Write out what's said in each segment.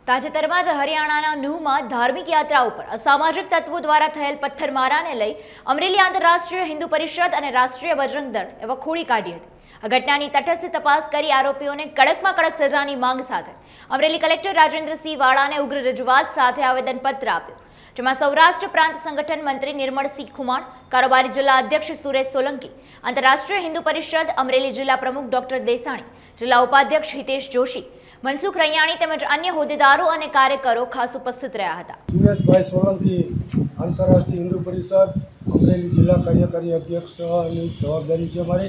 તાજેતરમાં જ હરિયાણાના નુહમાં ધાર્મિક યાત્રા ઉપર અસામાજિક તત્વો દ્વારા થયેલ પથ્થરમારાને લઈ અમરેલી આંતરરાષ્ટ્રીય હિન્દુ પરિષદ અને રાષ્ટ્રીય બજરંગ દળ એ વખોડી કાઢી હતી। આ ઘટનાની તટસ્થ તપાસ કરી આરોપીઓને કડકમાં કડક સજાની માંગ સાથે અમરેલી કલેક્ટર રાજેન્દ્રસિંહ વાળાને ઉગ્ર રજૂઆત સાથે આવેદનપત્ર આપ્યું, જેમાં સૌરાષ્ટ્ર પ્રાંત સંગઠન મંત્રી નિર્મળસિંહ ખુમાણ, કારોબારી જિલ્લા અધ્યક્ષ સુરેશ સોલંકી, આંતરરાષ્ટ્રીય હિન્દુ પરિષદ અમરેલી જિલ્લા પ્રમુખ ડોક્ટર દેસાણી, જિલ્લા ઉપાધ્યક્ષ હિતેશ જોશી, મનસુખ રૈયાણી તેમજ અન્ય હોદ્દેદારો અને કાર્યકરો ખાસ ઉપસ્થિત રહ્યા હતા। સુરેશભાઈ સોલંકી, આંતરરાષ્ટ્રીય હિન્દુ પરિષદ અમરેલી જિલ્લા કાર્યકારી અધ્યક્ષની જવાબદારી છે મારી।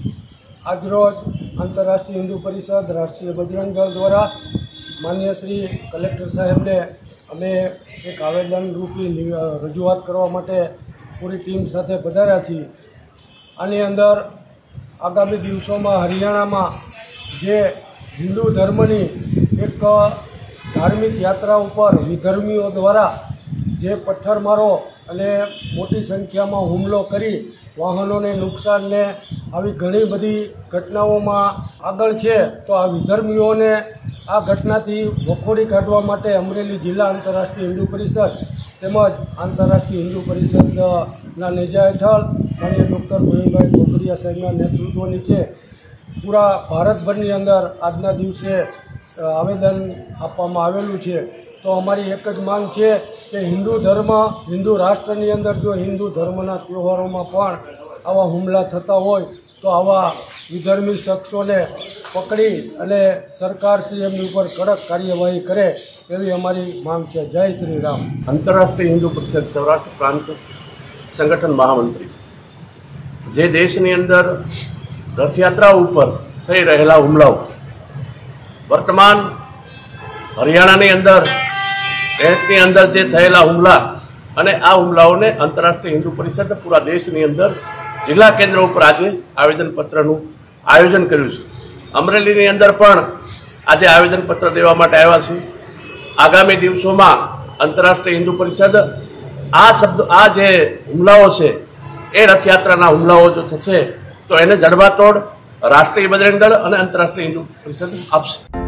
આજરોજ આંતરરાષ્ટ્રીય હિન્દુ પરિષદ રાષ્ટ્રીય બજરંગ દળ દ્વારા માનનીય શ્રી કલેક્ટર સાહેબને અમે એક આવેદનરૂપી રજૂઆત કરવા માટે પૂરી ટીમ સાથે પધાર્યા છીએ। આની અંદર આગામી દિવસોમાં હરિયાણામાં જે હિન્દુ ધર્મની એક ધાર્મિક યાત્રા ઉપર વિધર્મીઓ દ્વારા જે પથ્થરમારો અને મોટી સંખ્યામાં હુમલો કરી વાહનોને નુકસાનને આવી ઘણી બધી ઘટનાઓમાં આગળ છે, તો આ વિધર્મીઓને આ ઘટનાથી વખોડી કાઢવા માટે અમરેલી જિલ્લા આંતરરાષ્ટ્રીય હિન્દુ પરિષદ તેમજ આંતરરાષ્ટ્રીય હિન્દુ પરિષદના નેજા હેઠળ માનનીય ડૉક્ટર ગોવિંદભાઈ ચોકડીયા સાહેબના નેતૃત્વ નીચે પૂરા ભારતભરની અંદર આજના દિવસે આવેદન આપવામાં આવેલું છે। તો અમારી એક જ માંગ છે કે હિન્દુ રાષ્ટ્રની અંદર જો હિન્દુ ધર્મના તહેવારોમાં પણ આવા હુમલા થતા હોય તો આવા વિધર્મી શખ્સોને પકડી અને સરકારશ્રી એમની ઉપર કડક કાર્યવાહી કરે એવી અમારી માંગ છે। જય શ્રી રામ। આંતરરાષ્ટ્રીય હિન્દુ પરિષદ સૌરાષ્ટ્ર પ્રાંત સંગઠન મહામંત્રી જે દેશની અંદર રથયાત્રા ઉપર થઈ રહેલા હુમલાઓ, વર્તમાન હરિયાણાની અંદર દેશની અંદર જે થયેલા હુમલા અને આ હુમલાઓને આંતરરાષ્ટ્રીય હિન્દુ પરિષદ પૂરા દેશની અંદર જિલ્લા કેન્દ્ર ઉપર આજે આવેદનપત્રનું આયોજન કર્યું છે। અમરેલીની અંદર પણ આજે આવેદનપત્ર દેવા માટે આવ્યા છે। આગામી દિવસોમાં આંતરરાષ્ટ્રીય હિન્દુ પરિષદ આ જે હુમલાઓ છે એ રથયાત્રાના હુમલાઓ જો થશે તો એને જડબાતોડ રાષ્ટ્રીય બજરંગ દળ અને આંતરરાષ્ટ્રીય હિન્દુ પરિષદ આપશે।